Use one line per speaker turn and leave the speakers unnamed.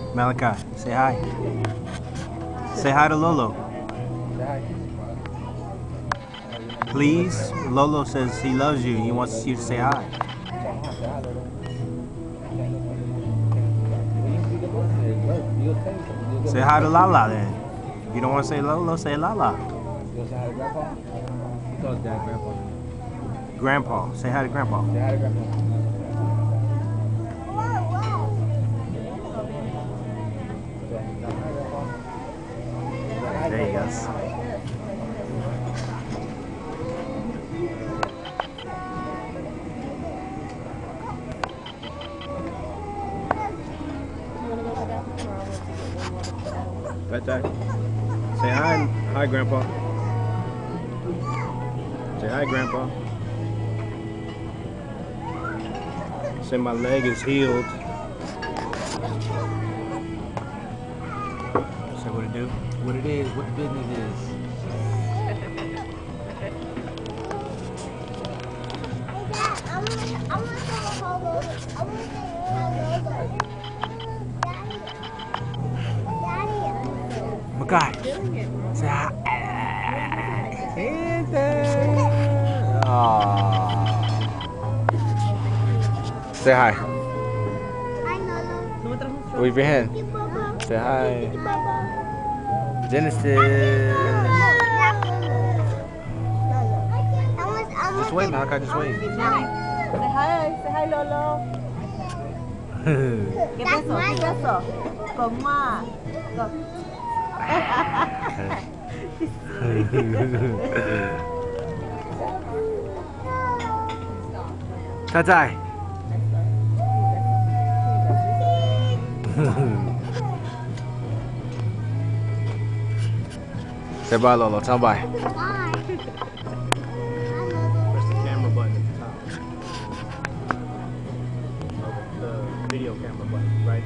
Malachi, say hi. Say hi to Lolo. Please. Lolo says he loves you. He wants you to say hi. Say hi to Lala then. If you don't want to say Lolo, say Lala.
You'll say hi to Grandpa? He calls Dad Grandpa.
Grandpa. Say hi to Grandpa.
Say hi to Grandpa.
There he goes. Right there. Say hi. Hi, Grandpa. Say hi, Grandpa. Say my leg is healed. Say what it do?
What it is, what the business is.
Makai. Say hi. Say hi. Wave your hand. Say hi. Genesis. Just wait, Malachi. Just wait.
Say hi, Lolo. ¿Qué es eso? ¿Qué es eso? ¿Cómo?
Tatai. Say bye, Lolo. Tell him bye.
Bye.
Press the camera button at the top. The video camera button, right?